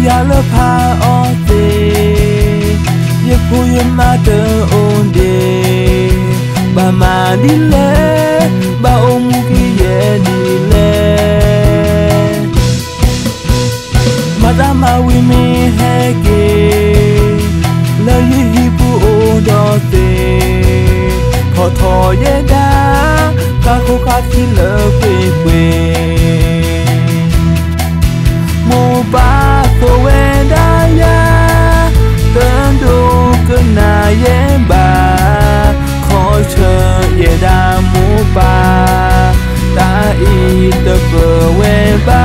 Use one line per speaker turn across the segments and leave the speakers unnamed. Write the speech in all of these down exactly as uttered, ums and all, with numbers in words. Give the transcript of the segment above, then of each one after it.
ya le pa o te ye pu ye ma de on de ba ma di le ba o mu ki ye di le ma da ma wi mi he ke le ye hi pu o do te tho tho ye da ka ko ka ki le kwe kwe mo ba ko we da ya ten do ke na ye ba kho che ye da mo ba ta i de ko we ba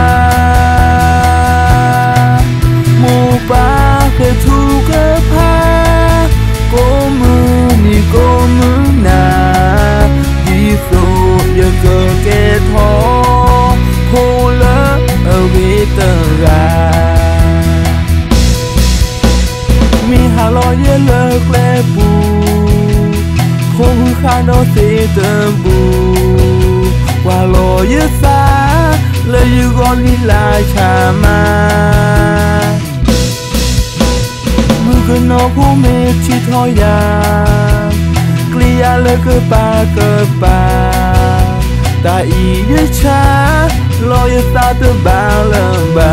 mo ba ke tu ke pa ko mu ni ko mu na di so ye ke ke tho ko le a we te ga mi ha lo ye le kle bu ko hu kha no se te bu wa lo ye sa le yu go ni la cha ma mu ke no pu me chi tho ya kli ya le ke pa ke pa ta i ye cha lo ye sa te ba le ba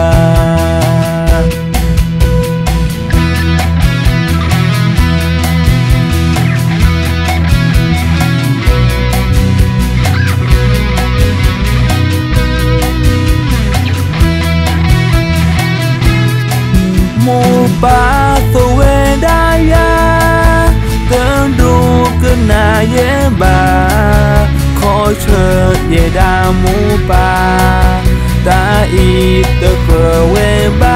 mo ba to we da ya ten do ke na ye ba kho che ye da mo ba ta i te ko we ba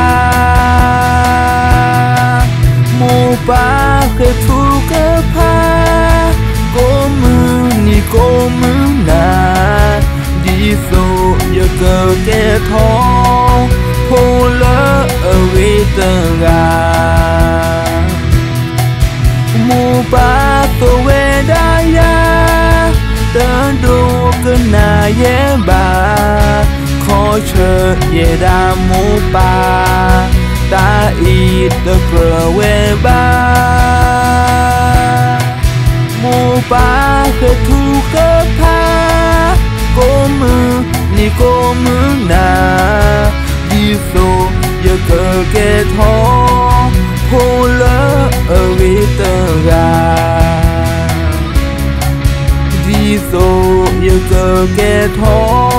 mo ba ke tu ke pa ko mu ni ko mu na di so ye ke ke tho po le a we te ga mo ba to we da ya ten do ke na ye ba kho che ye da mo ba ta i te ko we ba mo ba ke tu ke pa ko mu ni ko mu na di so ye ke ke tho po le a we te ga di so ye ke ke tho